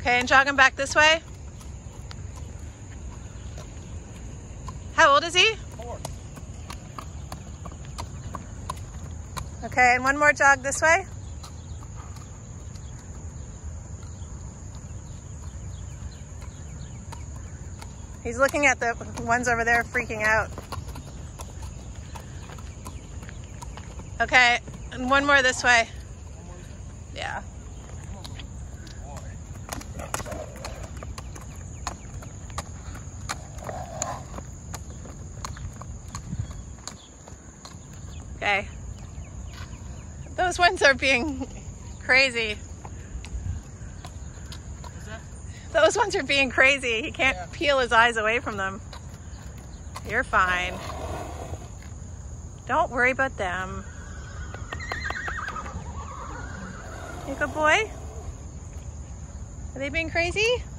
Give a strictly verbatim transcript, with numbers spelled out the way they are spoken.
Okay, and jog him back this way. How old is he? Four. Okay, and one more jog this way. He's looking at the ones over there freaking out. Okay, and one more this way. Yeah. Okay. Those ones are being crazy. What's that? Those ones are being crazy. He can't Yeah. peel his eyes away from them. You're fine. Don't worry about them. You good boy? Are they being crazy?